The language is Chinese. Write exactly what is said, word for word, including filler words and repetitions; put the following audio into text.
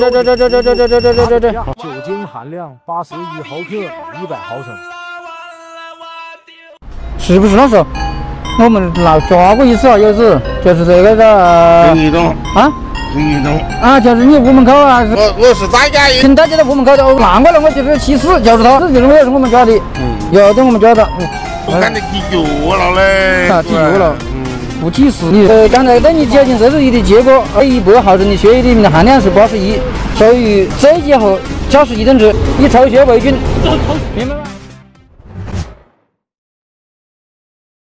这这这这这这这这这这这这， 酒精含量八十一毫克，一百毫升。 是不是那时候我们老抓过一次啊？有一次就是这个个林一东啊， 林一东啊，就是你屋门口啊， 我我是大家跟大家在屋门口的，难怪了，我就是气死，就是他，这就是我也是我们抓的，有的我们抓的， 我看你踢脚了嘞， 啊，踢脚了。不起死你。呃，刚才对你酒精摄入仪的结果，二一百毫升的血液里面的含量是八十一，属于醉驾和驾驶仪动罪，以抽血为准，明白吗？